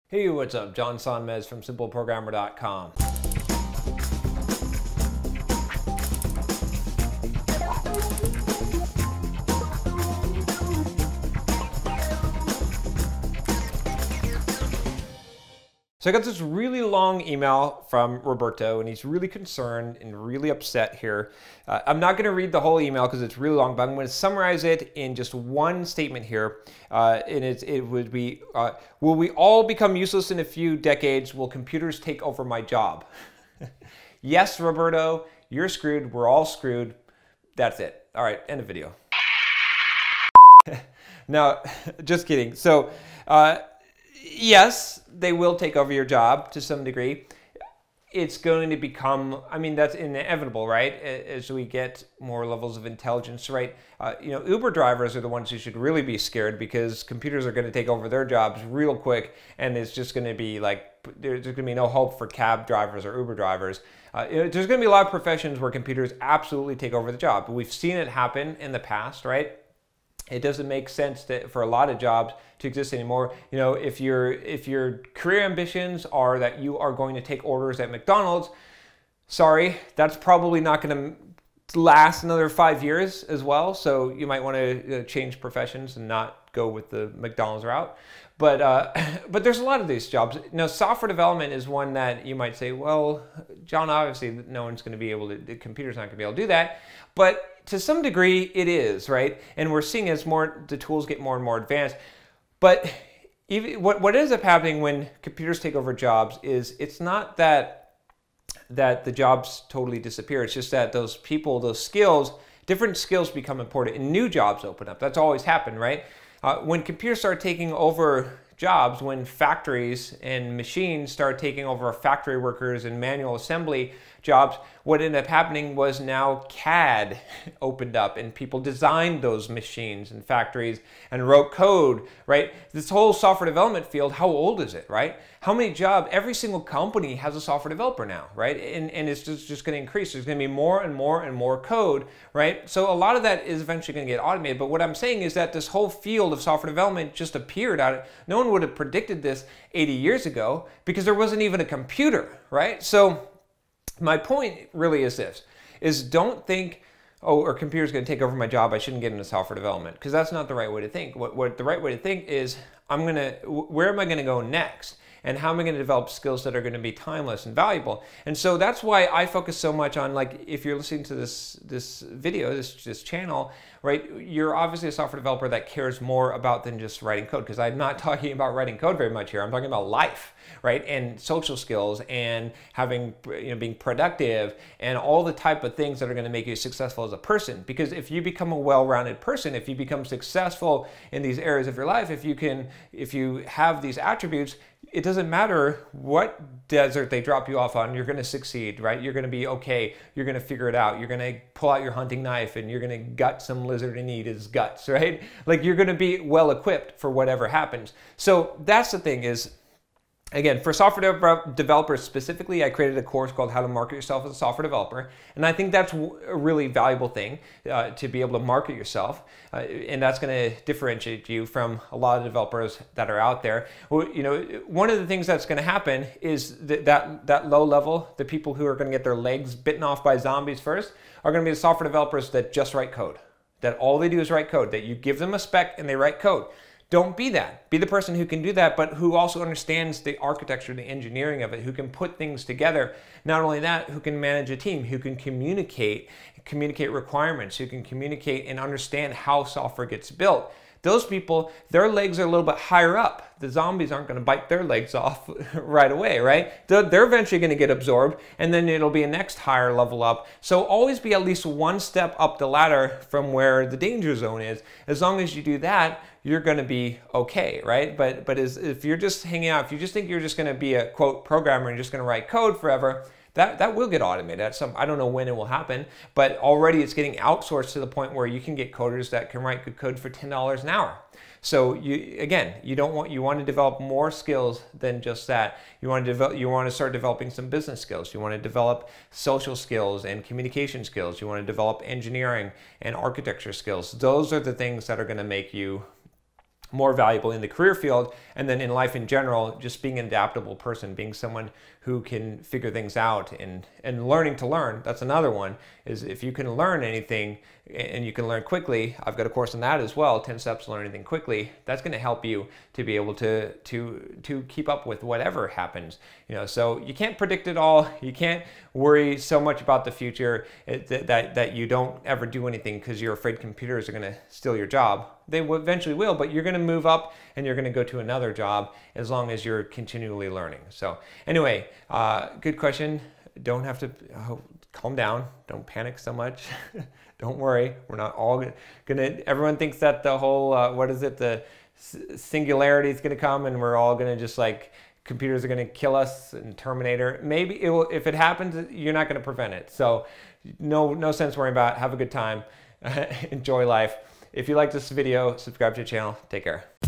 Hey, what's up? John Sonmez from SimpleProgrammer.com. So I got this really long email from Roberto, and he's really concerned and really upset here. I'm not going to read the whole email because it's really long, but I'm going to summarize it in just one statement here. And it would be, will we all become useless in a few decades? Will computers take over my job? Yes, Roberto, you're screwed. We're all screwed. That's it. All right, end of video. No, just kidding. So, yes, they will take over your job to some degree. It's going to become, I mean, that's inevitable, right? As we get more levels of intelligence, right? Uber drivers are the ones who should really be scared because computers are going to take over their jobs real quick, and it's just going to be like, there's going to be no hope for cab drivers or Uber drivers. There's going to be a lot of professions where computers absolutely take over the job. We've seen it happen in the past, right? It doesn't make sense for a lot of jobs to exist anymore. You know, if your career ambitions are that you are going to take orders at McDonald's, sorry, that's probably not going to last another 5 years as well. So you might want to change professions and not go with the McDonald's route. But there's a lot of these jobs. Now, software development is one that you might say, well, John, obviously no one's going to be able to, the computer's not going to be able to do that. But to some degree, it is, right? And we're seeing as the tools get more and more advanced. But even, what ends up happening when computers take over jobs is it's not that the jobs totally disappear. It's just that those people, those skills, different skills become important and new jobs open up. That's always happened, right? When computers start taking over jobs, when factories and machines start taking over factory workers and manual assembly jobs, what ended up happening was now CAD opened up and people designed those machines and factories and wrote code, right? This whole software development field, how old is it, right? How many jobs, every single company has a software developer now, right? And it's just going to increase. There's going to be more and more and more code, right? So a lot of that is eventually going to get automated. But what I'm saying is that this whole field of software development just appeared out of, no one would have predicted this 80 years ago because there wasn't even a computer, right? So my point really is this, is don't think, oh, a computer's going to take over my job, I shouldn't get into software development, because that's not the right way to think. What the right way to think is, where am I going to go next? And how am I going to develop skills that are going to be timeless and valuable? And so that's why I focus so much on, like, if you're listening to this video, this channel, right, you're obviously a software developer that cares more about than just writing code, because I'm not talking about writing code very much here. I'm talking about life, right, and social skills and having, being productive and all the type of things that are going to make you successful as a person. Because if you become a well-rounded person, if you become successful in these areas of your life, if you have these attributes, it doesn't matter what desert they drop you off on, you're going to succeed, right? You're going to be okay. You're going to figure it out. You're going to pull out your hunting knife and you're going to gut some lizard and eat his guts, right? Like, you're going to be well equipped for whatever happens. So that's the thing is, again, for software developers specifically, I created a course called How to Market Yourself as a Software Developer. And I think that's a really valuable thing to be able to market yourself. And that's going to differentiate you from a lot of developers that are out there. One of the things that's going to happen is that low level, the people who are going to get their legs bitten off by zombies first, are going to be the software developers that just write code. That all they do is write code. That you give them a spec and they write code. Don't be that. Be the person who can do that, but who also understands the architecture, the engineering of it, who can put things together. Not only that, who can manage a team, who can communicate requirements, who can communicate and understand how software gets built. Those people, their legs are a little bit higher up. The zombies aren't going to bite their legs off right away, right? They're eventually going to get absorbed, and then it'll be a next higher level up. So always be at least one step up the ladder from where the danger zone is. As long as you do that, you're going to be okay, right? But if you're just hanging out, if you just think you're just going to be a, quote, programmer and just going to write code forever, that will get automated. I don't know when it will happen, but already it's getting outsourced to the point where you can get coders that can write good code for $10 an hour. So you want to develop more skills than just that. You want to start developing some business skills. You want to develop social skills and communication skills. You want to develop engineering and architecture skills. Those are the things that are going to make you more valuable in the career field, and then in life in general, just being an adaptable person, being someone who can figure things out, and learning to learn. That's another one, is if you can learn anything and you can learn quickly. I've got a course on that as well, 10 steps to learn anything quickly. That's going to help you to be able to keep up with whatever happens. So you can't predict it all. You can't worry so much about the future that you don't ever do anything because you're afraid computers are going to steal your job. They eventually will, but you're going to move up and you're going to go to another job as long as you're continually learning. So anyway, good question. Don't have to calm down. Don't panic so much. Don't worry. We're not all everyone thinks that the whole, the singularity is going to come and we're all going to just computers are going to kill us and Terminator. Maybe it will. If it happens, you're not going to prevent it. So no sense worrying about it. Have a good time. Enjoy life. If you like this video, subscribe to the channel. Take care.